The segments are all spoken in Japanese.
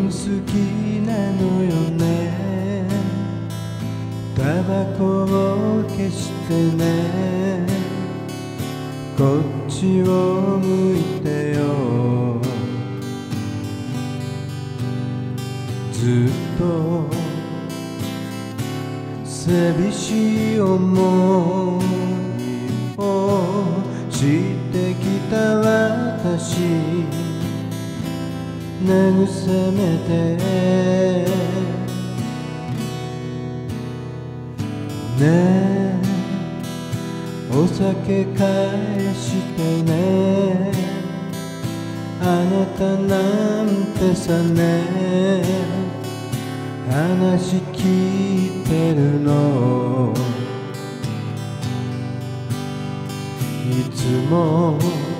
好きなのよね。タバコを消してね。こっちを向いてよ。ずっと寂しい思いをしてきた私、慰めてねえ、お酒返してね。あなたなんてさね、話聞いてるの。いつも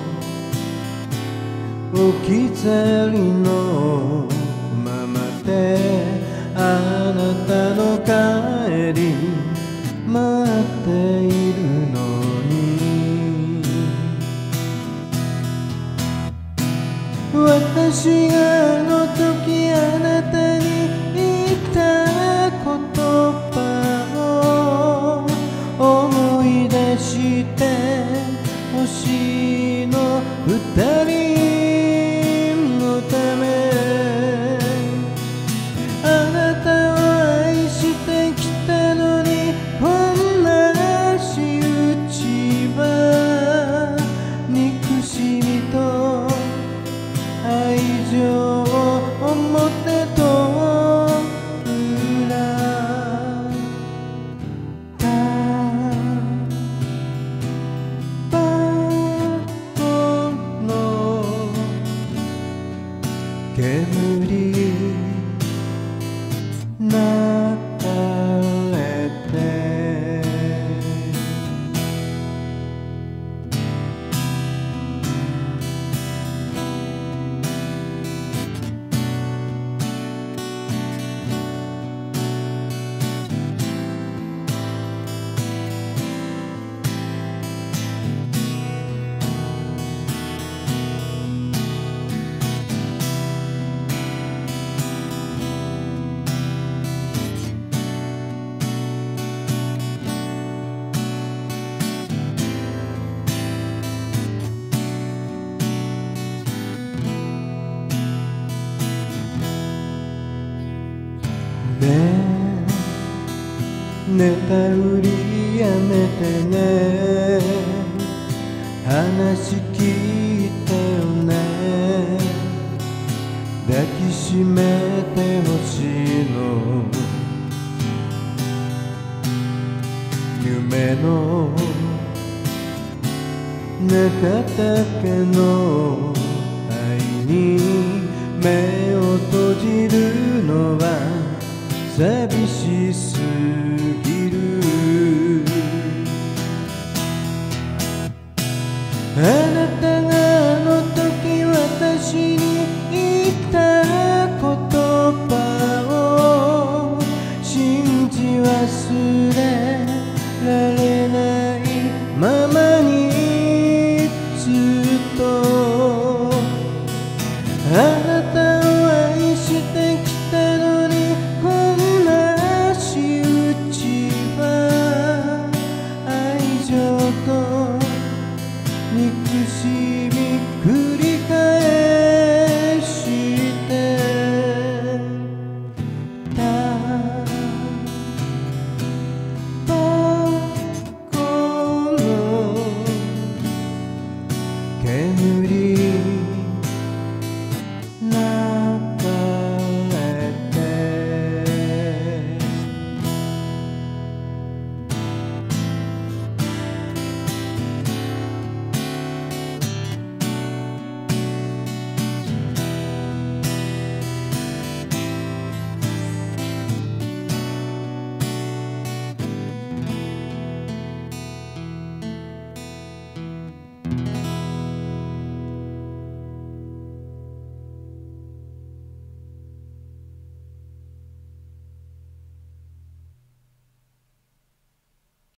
置き去りのままであなたの帰り待っているのに、私があの時あなたに言った言葉を思い出してほしいの。二人のためあなたを愛してきたのに、こんな仕打ちは憎しみと愛情を表と裏タバコの煙流れてねえ、寝たふりやめてね。話聞いてよね。抱きしめてほしいの。夢の中だけの愛に目を閉じるのは寂しすぎる。